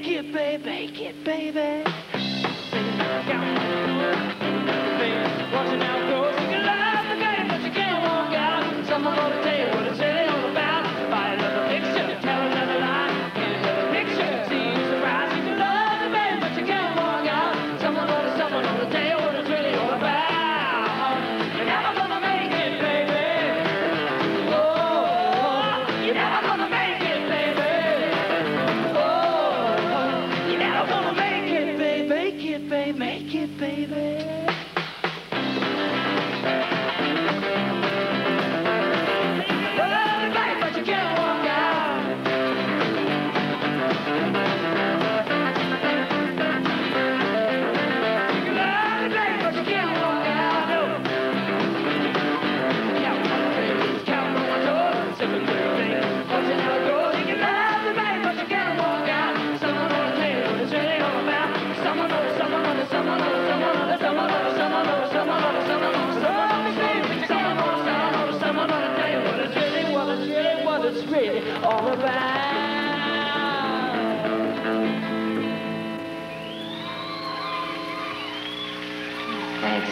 make it, baby, make it, baby. Watching out, girls, you can love the game, but you can't walk out. Someone gonna tell you what it's really all about. Buy another picture, tell another lie. Get another picture, see you surprise. You can love the game, but you can't walk out. Someone gonna tell you what it's really all about. You're never gonna make it, baby. Oh, you're never gonna make it, baby. Oh, you're never gonna make it, baby. Make it, baby, make it, baby. It's really all about. Thanks.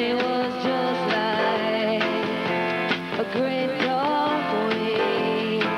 Great dog way.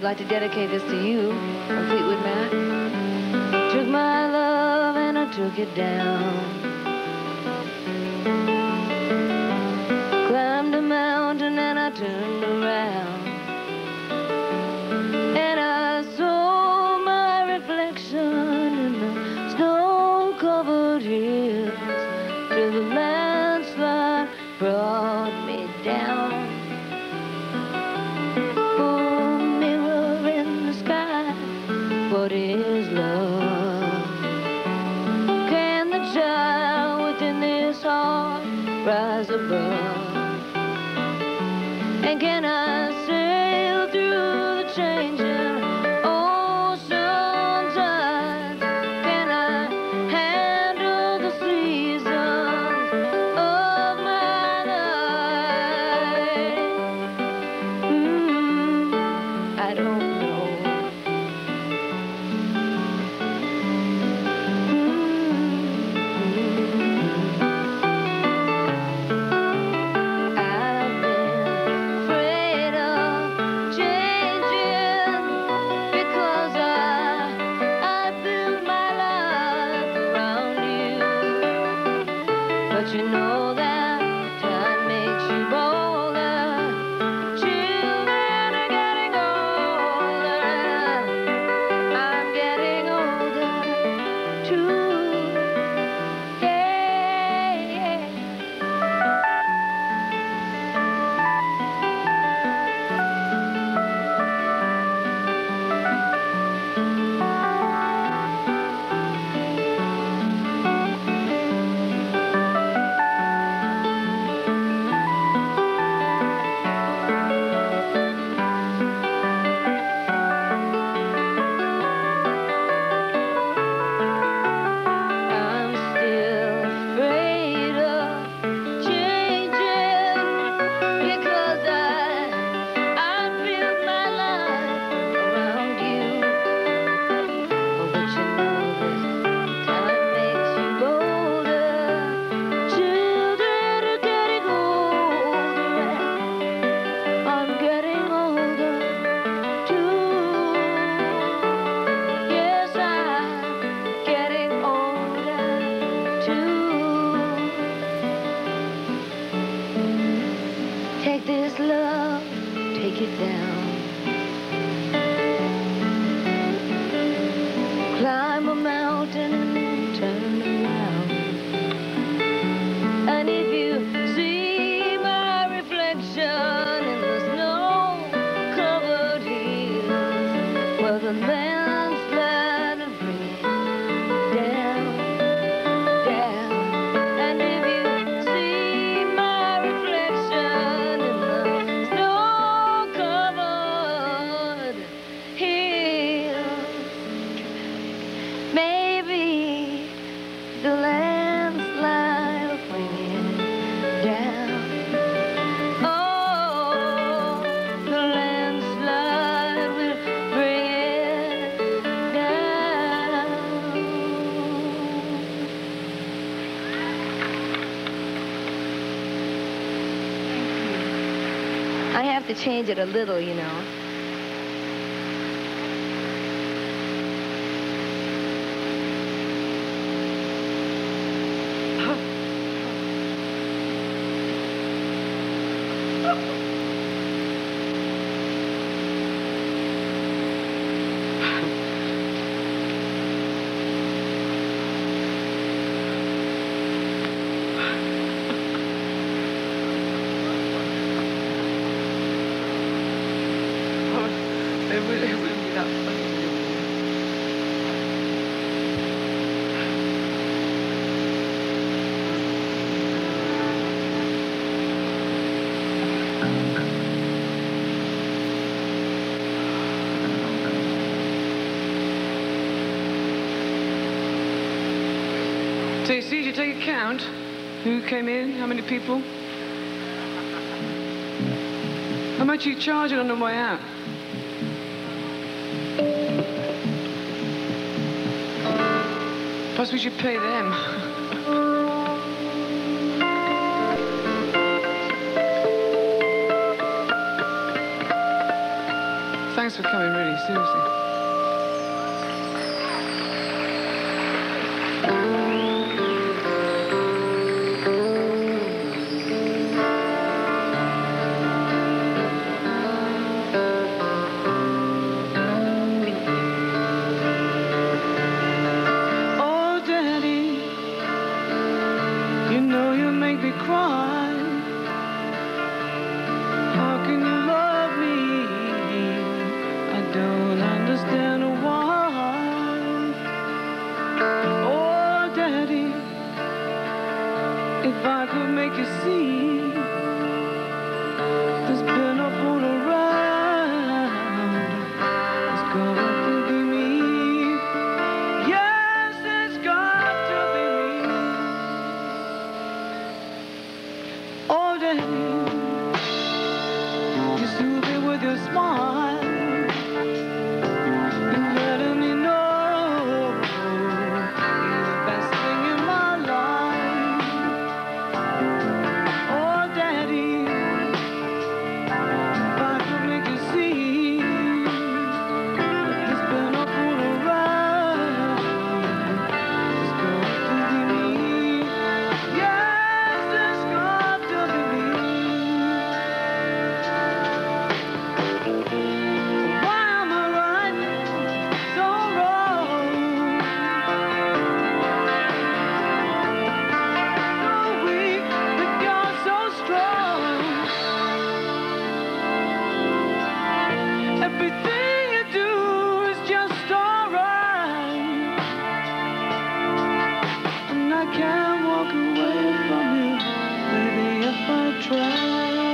like to dedicate this to you from Fleetwood Mac. Took my love and I took it down. Climbed a mountain and I turned around. And I saw my reflection in the snow-covered hills till the landslide brought me down. Oh, mirror in the sky, what is love? Can the child within this heart rise above? And can I sail through the changing ocean tides? Can I handle the seasons of my life? I don't know. I've been afraid of changing because I built my life around you. But you know that time makes you bolder. Children are getting older. I'm getting older too. Yeah. I'm still afraid of changing because I built my life around you. Oh, but you know that time makes you bolder. Children are getting older. I'm getting older too. Yes, I'm getting older too. Take this love, take it down. Climb a mountain and then turn around. And if you see my reflection in the snow-covered hills, well, the landslide will bring it down, down. And if you see my reflection in the snow-covered hills, maybe the landslide will bring it down. Oh, the landslide will bring it down. I have to change it a little, you know. It wouldn't be that funny. Stacey, did you take a count? Who came in? How many people? How much are you charging on the way out? Perhaps we should pay them. Thanks for coming, really, seriously. Oh, Daddy, you know you make me cry. How can you love me? I don't understand why. Oh, Daddy, if I could make you see, there's been a fool around. It's got to be me. Yes, it's got to be me. Oh, Daddy, you soothe me with your smile. You're letting me know you're the best thing in my life. Oh, Daddy, if I could make you see, there's been a fool around. It's got to be me. Yes, it's got to be me. Why am I right, so wrong? So weak, but you're so strong. Everything you do is just alright, and I can't walk away from you, baby, if I try.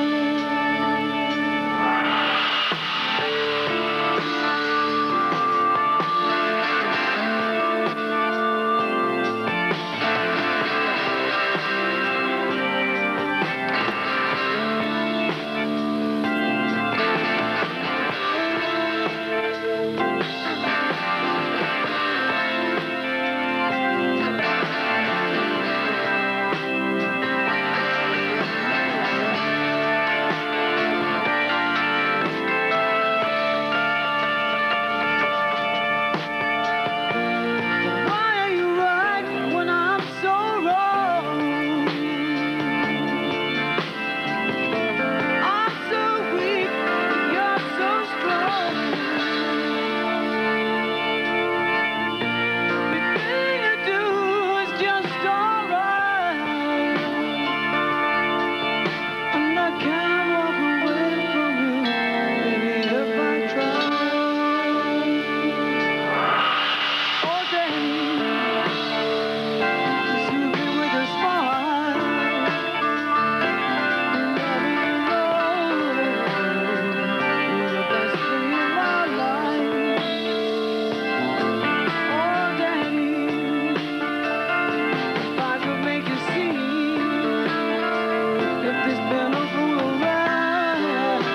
Why are you right when I'm so wrong? I'm so weak, you're so strong. Everything you do is just alright, and I can't walk away from you, baby, if I try. Oh, Daddy, you soothe me with a smile. You let me know you're the best thing in my life. Oh, Daddy, if I could make you see, if there's been a fool around,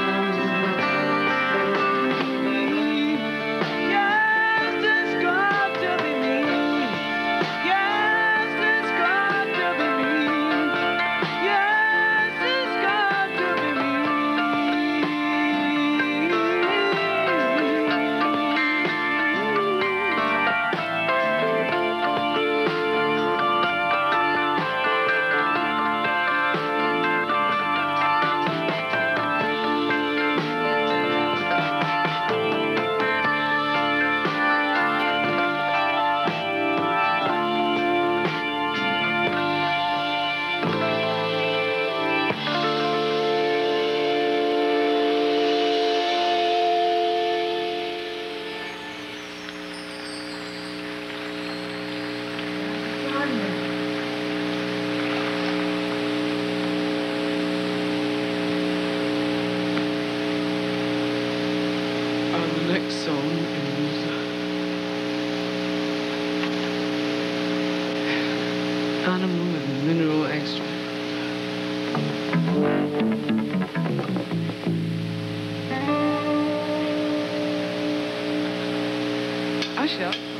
me. Yes, it's got to be me. Yes, it's got to be me. Yes, it's got to be me. The next song is Animal and Mineral Extract. Actually,